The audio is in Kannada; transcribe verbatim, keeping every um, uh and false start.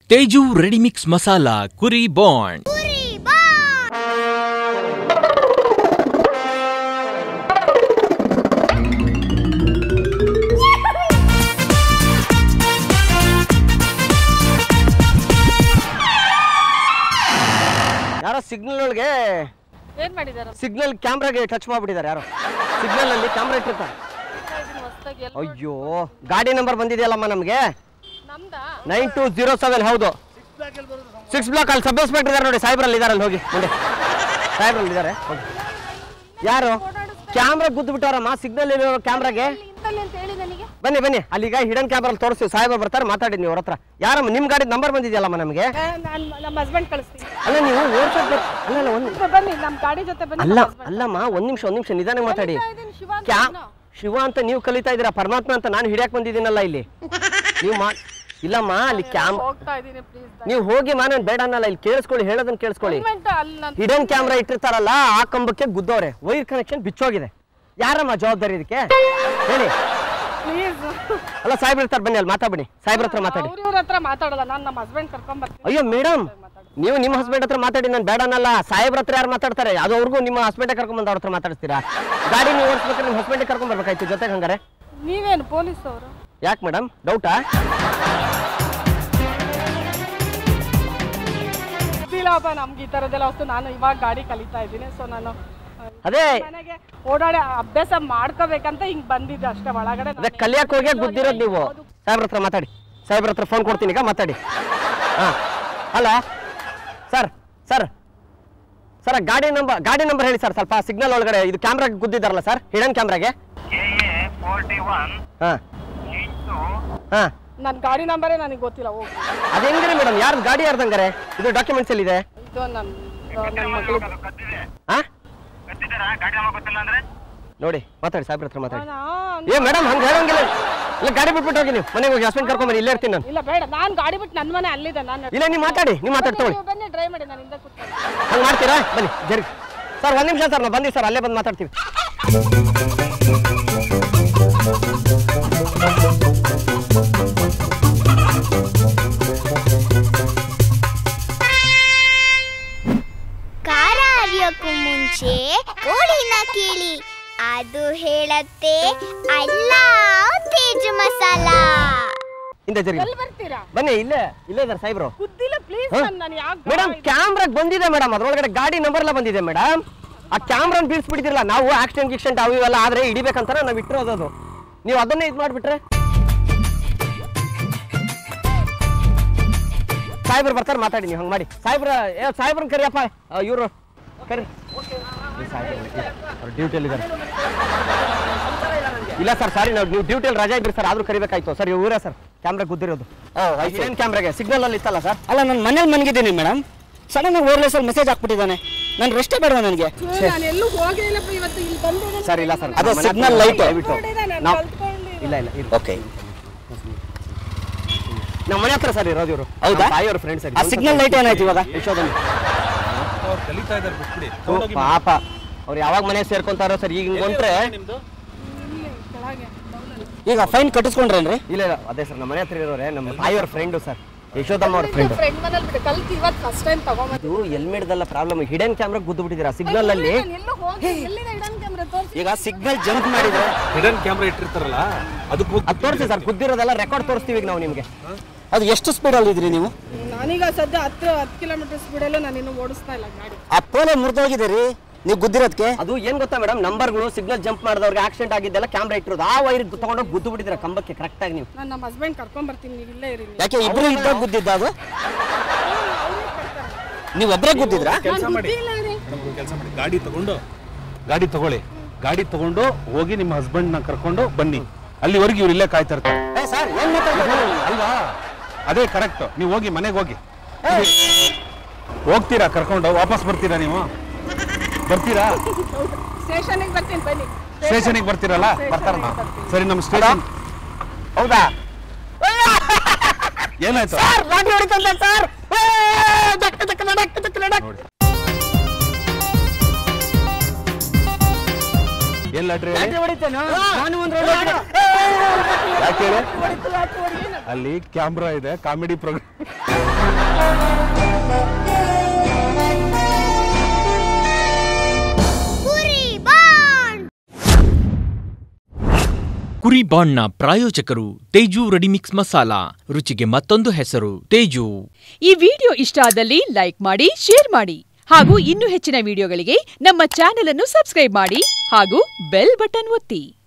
ತೇಜು ರೆಡಿ ಮಿಕ್ಸ್ ಮಸಾಲಾ ಕುರಿ ಬಾಂಡ್. ಯಾರೋ ಸಿಗ್ನಲ್ ಒಳಗೆ ಏನ್ ಮಾಡಿದಾರೆ? ಸಿಗ್ನಲ್ ಕ್ಯಾಮ್ರಾಗೆ ಟಚ್ ಮಾಡ್ಬಿಟ್ಟಿದ್ದಾರೆ ಯಾರೋ. ಸಿಗ್ನಲ್ ಅಲ್ಲಿ ಕ್ಯಾಮ್ರಾ ಇಟ್ಟಿರ್ತಾರೆ. ಅಯ್ಯೋ ಗಾಡಿ ನಂಬರ್ ಬಂದಿದೆಯಲ್ಲಮ್ಮ ನಮಗೆ ನೈನ್ ಟೂ ಜೀರೋ ಸೆವೆನ್. ಹೌದು ಸಿಕ್ಸ್ ಬ್ಲಾಕ್ ಅಲ್ಲಿ ಸಬ್ ಇನ್ಸ್ಪೆಕ್ಟರ್ ಇದ್ದಾರೆ ನೋಡಿ, ಸಾಹೇಬ್ರಲ್ಲಿ ಇದಾರೆ ಅಲ್ಲಿ ಹೋಗಿ ಮುಂದೆ ಸಾಹೇಬ್ರಲ್ಲಿ ಇದ್ದಾರೆ. ಯಾರು ಕ್ಯಾಮ್ರಾ ಗುದ್ದು ಬಿಟ್ಟವರಮ್ಮ ಸಿಗ್ನಲ್ ಇರೋ ಕ್ಯಾಮ್ರಾಗೆ. ಬನ್ನಿ ಬನ್ನಿ ಅಲ್ಲಿಗ ಹಿಡನ್ ಕ್ಯಾಮ್ರಾ ತೋರಿಸ್ತೀವಿ, ಸಾಹೇಬ್ರು ಬರ್ತಾರೆ ಮಾತಾಡಿ ನೀವು ಅವ್ರ ಹತ್ರ. ಯಾರಮ್ಮ ನಿಮ್ ಗಾಡಿ ನಂಬರ್ ಬಂದಿದೆಯಲ್ಲಮ್ಮ ನಮಗೆ. ಅಲ್ಲ ನೀವು ಅಲ್ಲ ಅಲ್ಲಮ್ಮ ಒಂದ್ ನಿಮಿಷ ಒಂದ್ ನಿಮಿಷ ನಿಧಾನ ಮಾತಾಡಿ. ಕ್ಯಾ ಶಿವ ಅಂತ ನೀವು ಕಲಿತಾ ಇದ್ದೀರಾ, ಪರಮಾತ್ಮ ಅಂತ ನಾನು ಹಿಡಿಯಕ್ ಬಂದಿದ್ದೀನಲ್ಲ ಇಲ್ಲಿ. ನೀವು ಮಾ ಇಲ್ಲಮ್ಮ ಅಲ್ಲಿ ಕ್ಯಾಮ್ ನೀವು ಹೋಗಿ ಮಾ ನಾನು ಬೇಡ ಅನ್ನಲ್ಲ, ಇಲ್ಲಿ ಕೇಳಿಸ್ಕೊಳ್ಳಿ, ಹೇಳೋದನ್ನ ಕೇಳಿಸ್ಕೊಳ್ಳಿ. ಹಿಡನ್ ಕ್ಯಾಮ್ರಾ ಇಟ್ಟಿರ್ತಾರಲ್ಲ ಆ ಕಂಬಕ್ಕೆ ಗುದ್ದವ್ರೆ, ವೈರ್ ಕನೆಕ್ಷನ್ ಬಿಚ್ಚೋಗಿದೆ. ಯಾರಮ್ಮ ಜವಾಬ್ದಾರಿ ಇದಕ್ಕೆ ಹೇಳಿ? ಅಲ್ಲ ಸಾಹೇಬ್ರ ಇರ್ತಾರೆ, ಬನ್ನಿ ಅಲ್ಲಿ ಮಾತಾಡಿ, ಸಾಹೇಬ್ರ ಹತ್ರ ಮಾತಾಡಿ. ಅಯ್ಯೋ ಮೇಡಮ್ ನೀವು ನಿಮ್ಮ ಹಸ್ಬೆಂಡ್ ಹತ್ರ ಮಾತಾಡಿ, ನಾನು ಬೇಡ ಅನ್ನಲ್ಲ. ಸಾಹೇಬ್ರ ಹತ್ರ ಯಾರು ಮಾತಾಡ್ತಾರೆ? ಅದು ಅವ್ರಿಗೂ ನಿಮ್ಮ ಹಸ್ಬೆಂಡ್ ಕರ್ಕೊಂಡ್ ಬಂದು ಅವ್ರ ಹತ್ರ ಮಾತಾಡ್ತೀರಾ? ಗಾಡಿ ನೀವು ಓಡಿಸ್ಬೇಕಾದ್ರೆ ನಿಮ್ಮ ಹಸ್ಬೆಂಡ್ ಕರ್ಕೊಂಡ್ ಬರ್ಬೇಕಾಯ್ತು ಜೊತೆಗೆ. ಹಂಗಾರೆ ನೀವೇನು ಪೊಲೀಸ್ ಅವರು? ಯಾಕೆ ಮೇಡಮ್ ಡೌಟಾ? ಗೊತ್ತಿಲ್ಲಪ್ಪ ನಮ್ಗೆ ಈ ತರದೆಲ್ಲ ವಸ್ತು. ನಾನು ಇವಾಗ ಗಾಡಿ ಕಲಿತಾ ಇದ್ದೀನಿ, ಸೊ ನಾನು ಅದೇ ಮನೆಗೆ ಓಡಾಡಿ ಅಭ್ಯಾಸ ಮಾಡ್ಕೋಬೇಕಂತ ಹಿಂಗ್ ಬಂದಿದ್ದೆ ಅಷ್ಟೇ. ಒಳಗಡೆ ಅದೇ ಕಲಿಯಕ್ ಹೋಗಿ ಗುದ್ದಿರೋದು ನೀವು. ಸಾಹೇಬ್ರ ಹತ್ರ ಮಾತಾಡಿ, ಸಾಹೇಬ್ರ ಹತ್ರ ಫೋನ್ ಕೊಡ್ತೀನಿ ಈಗ ಮಾತಾಡಿ. ಹಾ ಅಲ್ಲ ಸರ್ ಸರ್ ಸರ್ ಗಾಡಿ ನಂಬರ್ ಗಾಡಿ ನಂಬರ್ ಹೇಳಿ ಸರ್ ಸ್ವಲ್ಪ. ಸಿಗ್ನಲ್ ಒಳಗಡೆ ಇದು ಕ್ಯಾಮ್ರಾಗೆ ಗುದ್ದಿದ್ದಾರಲ್ಲ ಸರ್, ಹಿಡನ್ ಕ್ಯಾಮ್ರಾಗೆ. ಹಾ ಹಾ ನನ್ನ ಗಾಡಿ ನಂಬರೇ ನನಗೆ ಗೊತ್ತಿಲ್ಲ. ಹೋಗಿ ಅದು ಹೆಂಗ್ರಿ ಮೇಡಮ್? ಯಾರ್ದು ಗಾಡಿ ಯಾರ್ದಂಗಾರೆ? ಇದು ಡಾಕ್ಯುಮೆಂಟ್ಸ್ ಅಲ್ಲಿ ಇದೆ. ಇದು ನನ್ನ ನನ್ನ ಮಗಳು. ಹಾ ನೋಡಿ ಮಾತಾಡಿ, ಸಾಹೇಬ್ರ ಹತ್ರ ಮಾತಾಡಿ. ಏ ಮೇಡಮ್ ಹಂಗೆ ಹೇಳಂಗಿಲ್ಲ. ಇಲ್ಲ ಗಾಡಿ ಬಿಟ್ಬಿಟ್ಟು ಹೋಗಿ ನೀವು ಮನೆಗೆ ಹೋಗಿ, ಹಸ್ಬೆಂಡ್ ಕರ್ಕೊಂಡ್ ಬನ್ನಿ, ಇಲ್ಲೇ ಇರ್ತೀನಿ ನಾನು. ಇಲ್ಲ ಬೇಡ, ನಾನು ಗಾಡಿ ಬಿಟ್ಟು ನನ್ನ ಮನೆ ಅಲ್ಲಿದೆ. ನಾನು ಇಲ್ಲ ನೀವು ಮಾತಾಡಿ, ನೀವು ಮಾತಾಡಿ ತಗೊಳ್ಳಿ. ಬನ್ನಿ ಡ್ರೈವ್ ಮಾಡಿ, ನಾನು ಹಿಂದೆ ಕೂತ್ಕೊಂಡು. ಹಂಗೆ ಮಾಡ್ತೀರಾ? ಬನ್ನಿ ಜರಿ ಸರ್, ಒಂದು ನಿಮಿಷ ಸರ್, ನಾವು ಬಂದೀವಿ ಸರ್, ಅಲ್ಲೇ ಬಂದು ಮಾತಾಡ್ತೀವಿ. ಖಾರ ಅರಿಯೋಕ್ಕೂ ಮುಂಚೆ ಕೋಳಿನ ಕೇಳಿ, ಅದು ಹೇಳತ್ತೆ ಅಲ್ಲ ತೇಜು ಮಸಾಲಾ. ಹಿಂದೆ ಜರಿ ಬರ್ತೀರಾ? ಬನ್ನಿ, ಇಲ್ಲೇ ಇಲ್ಲೇ ಇದಾರೆ ಸಾಹೇಬ್ರು. ಗೊತ್ತಿಲ್ಲ ಪ್ಲೀಸ್. ನಾನು ಯಾಕೆ ಮೇಡಮ್ ಕ್ಯಾಮ್ರಾಗ್ ಬಂದಿದೆ ಮೇಡಮ್, ಅದ್ರೊಳಗಡೆ ಗಾಡಿ ನಂಬರ್ ಎಲ್ಲ ಬಂದಿದೆ ಮೇಡಮ್. ಆ ಕ್ಯಾಮ್ರಾನ್ ಬೀಳ್ಸ್ಬಿಟ್ಟಿದಿರಲ್ಲ ನಾವು. ಆಕ್ಸಿಡೆಂಟ್ ಗಿಕ್ಸಿಡೆಂಟ್ ಅವು ಇವೆಲ್ಲ ಆದ್ರೆ ಹಿಡಿಬೇಕಂತ ನಾವು ಇಟ್ಟಿರೋದು. ನೀವು ಅದನ್ನೇ ಇದು ಮಾಡ್ಬಿಟ್ರೆ ಸಾಹೇಬ್ರು ಬರ್ತಾರೆ ಮಾತಾಡಿ. ನೀವು ಹಂಗೆ ಮಾಡಿ. ಸಾಹೇಬ್ರ ಸಾಹೇಬ್ರನ್ನ ಕರಿಯಪ್ಪ, ಇವರು ಕರಿ. ಅವ್ರು ಡ್ಯೂಟಿಯಲ್ಲಿ ಇದ್ದಾರೆ. ಇಲ್ಲ ಸರ್ ಸಾರಿ, ನಾವು ನೀವು ಡ್ಯೂಟಿಯಲ್ಲಿ ರಜಾ ಇದ್ರಿ ಸರ್, ಆದ್ರೂ ಕರಿಬೇಕಾಯ್ತು ಸರ್. ಇವರೇ ಸರ್ ಕ್ಯಾಮ್ರಾ ಗುದ್ದಿರೋದು. ಏನ್ ಕ್ಯಾಮ್ರಾಗೆ ಸಿಗ್ನಲ್ ಅಲ್ಲಿ ಇತ್ತಲ್ಲ ಸರ್? ಅಲ್ಲ ನಾನು ಮನೇಲಿ ಮನ್ಗಿದ್ದೀನಿ ಮೇಡಮ್. ಸಡನ್ ಆಗಿ ಓರ್ಲೆಸ್ ಅಲ್ಲಿ ಮೆಸೇಜ್ ಹಾಕ್ಬಿಟ್ಟಿದ್ದಾನೆ. ನಾನು ರೆಸ್ಟೇ ಬೇಡ ನನಗೆ. ನಾನು ಎಲ್ಲೂ ಹೋಗಿಲ್ಲಪ್ಪ ಇವತ್ತು, ಇಲ್ಲಿ ಬಂದಿದ್ದೀನಿ ಸರ್. ಇಲ್ಲ ಸರ್, ಅದು ಸಿಗ್ನಲ್ ಲೈಟ್. ನಾವು ಇಲ್ಲ ಇಲ್ಲ ಓಕೆ, ನಮ್ಮ ಮನೆ ಹತ್ರ ಸರ್ ಇರೋದು ಇವರು. ಹೌದಾ? ತಾಯಿಯವ್ರ ಫ್ರೆಂಡ್ ಸರ್. ಆ ಸಿಗ್ನಲ್ ಲೈಟ್ ಏನಾಯ್ತು ಇವಾಗ? ಯಶೋಧನ್ ಪಾಪ ಅವ್ರು ಯಾವಾಗ ಮನೆ ಸೇರ್ಕೊಂತಾರೋ ಸರ್. ಈಗ ಹಿಂಗೊಂಡ್ರೆ ಈಗ ಫೈನ್ ಕಟ್ಟಿಸ್ಕೊಂಡ್ರೇನ್ರಿ? ಇಲ್ಲ ಇಲ್ಲ ಅದೇ ಸರ್, ನಮ್ಮ ಮನೆ ಹತ್ರ ಇರೋರೆ ನಮ್ಮ ತಾಯಿಯವ್ರ ಫ್ರೆಂಡು ಸರ್, ಯಶೋಧಮ್ಮ ಅವ್ರ ಫ್ರೆಂಡ್. ಫ್ರೆಂಡ್ ಮನೇಲಿ ಬಿಟ್ಟು ಕಲ್ತು ಇವತ್ತು ಫಸ್ಟ್ ಟೈಮ್ ತಗೊಂಬಂದು. ಇದು ಹೆಲ್ಮೆಟ್ದಲ್ಲ ಪ್ರಾಬ್ಲಮ್, ಹಿಡನ್ ಕ್ಯಾಮ್ರಾ ಗುದ್ದು ಬಿಟ್ಟಿದ್ದೀರಾ ಸಿಗ್ನಲ್ ಅಲ್ಲಿ. ಎಲ್ಲೂ ಹೋಗಿ ಎಲ್ಲಿದೆ ಹಿಡನ್ ಕ್ಯಾಮೆರಾ ತೋರಿಸಿ. ಈಗ ಸಿಗ್ನಲ್ ಜಂಪ್ ಮಾಡಿದ್ರೆ ಹಿಡನ್ ಕ್ಯಾಮ್ರಾ ಇಟ್ಟಿರ್ತಾರಲ್ಲ ಅದಕ್ಕೆ ಅದು ತೋರಿಸಿ ಸರ್, ಗುದ್ದಿರೋದೆಲ್ಲ ರೆಕಾರ್ಡ್ ತೋರಿಸ್ತೀವಿ ಈಗ ನಾವು ನಿಮಗೆ. ಅದು ಎಷ್ಟು ಸ್ಪೀಡಲ್ಲಿ ಇದ್ರಿ ನೀವು? ನಾನೀಗ ಸದ್ಯ ಹತ್ತು ಹತ್ತು ಕಿಲೋಮೀಟರ್ ಸ್ಪೀಡಲ್ಲೂ ನಾನು ಇನ್ನೂ ಓಡಿಸ್ತಾ ಇಲ್ಲ ಗಾಡಿ. ಆ ಪೋಲೆ ಮುರಿದೋಗಿದೆ ರೀ ನೀವು ಗುದ್ದಿರೋದಕ್ಕೆ. ಅದು ಏನ್ ಗೊತ್ತಾ ಮೇಡಮ್, ನಂಬರ್ಗಳು ಸಿಗ್ನಲ್ ಜಂಪ್ ಮಾಡಿದವ್ರಿಗೆ ಆಕ್ಸಿಡೆಂಟ್ ಆಗಿದ್ದೆಲ್ಲ ಕ್ಯಾಮ್ರಾ ಇಟ್ಟಿರೋದು. ಆ ವೈರ್ ತಗೊಂಡೋಗಿ ಗುದ್ದು ಬಿಟ್ಟಿದ್ದೀರಾ ಕಂಬಕ್ಕೆ ಕರೆಕ್ಟ್ ಆಗಿ ನೀವು. ನಾನು ನಮ್ಮ ಹಸ್ಬೆಂಡ್ ಕರ್ಕೊಂಡ್ ಬರ್ತೀನಿ, ನೀವು ಇಲ್ಲೇ ಇರಿ. ಯಾಕೆ ಇಬ್ರು ಇದ್ದಾಗ ಗುದ್ದಿದ್ದ ಅದು? ನೀವು ಒಬ್ಬರೇ ಗುದ್ದಿದ್ರಾ? ಕೆಲಸ ಮಾಡಿ ಕೆಲಸ ಮಾಡಿ ಗಾಡಿ ತಗೊಂಡು ಗಾಡಿ ತಗೊಳ್ಳಿ, ಗಾಡಿ ತಗೊಂಡು ಹೋಗಿ ನಿಮ್ಮ ಹಸ್ಬೆಂಡ್ ನ ಕರ್ಕೊಂಡು ಬನ್ನಿ. ಅಲ್ಲಿವರೆಗೆ ಇವ್ರು ಇಲ್ಲೇ ಕಾಯ್ತಾ ಇರ್ತಾರೆ. ಸರ್ ಏನ್ ಮಾತಾಡ್ತಾರೆ ಅಲ್ವಾ? ಅದೇ ಕರೆಕ್ಟ್. ನೀವು ಹೋಗಿ ಮನೆಗೆ ಹೋಗಿ. ಹೋಗ್ತೀರಾ ಕರ್ಕೊಂಡು ವಾಪಸ್ ಬರ್ತೀರಾ? ನೀವು ಬರ್ತೀರಾ? ಸ್ಟೇಷನ್ಗೆ ಬರ್ತೀನಿ ಬನ್ನಿ. ಸ್ಟೇಷನ್ಗೆ ಬರ್ತೀರಲ್ಲ? ಬರ್ತಾರ ಸರಿ. ನಮ್ಮ ಸ್ಟೇಷನ್ ಹೌದಾ? ಏನಾಯ್ತು? ಎಲ್ಲ ನಾನು ಒಂದು ಯಾಕೆ ಅಲ್ಲಿ ಕ್ಯಾಮ್ರಾ ಇದೆ, ಕಾಮಿಡಿ ಪ್ರೋಗ್ರಾಮ್. ಕುರಿ ಬಾಂಡ್ನ ಪ್ರಾಯೋಜಕರು ತೇಜು ರೆಡಿಮಿಕ್ಸ್ ಮಸಾಲಾ, ರುಚಿಗೆ ಮತ್ತೊಂದು ಹೆಸರು ತೇಜು. ಈ ವಿಡಿಯೋ ಇಷ್ಟ ಆದಲ್ಲಿ ಲೈಕ್ ಮಾಡಿ, ಶೇರ್ ಮಾಡಿ ಹಾಗೂ ಇನ್ನೂ ಹೆಚ್ಚಿನ ವಿಡಿಯೋಗಳಿಗೆ ನಮ್ಮ ಚಾನೆಲ್ ಅನ್ನು ಸಬ್ಸ್ಕ್ರೈಬ್ ಮಾಡಿ ಹಾಗೂ ಬೆಲ್ ಬಟನ್ ಒತ್ತಿ.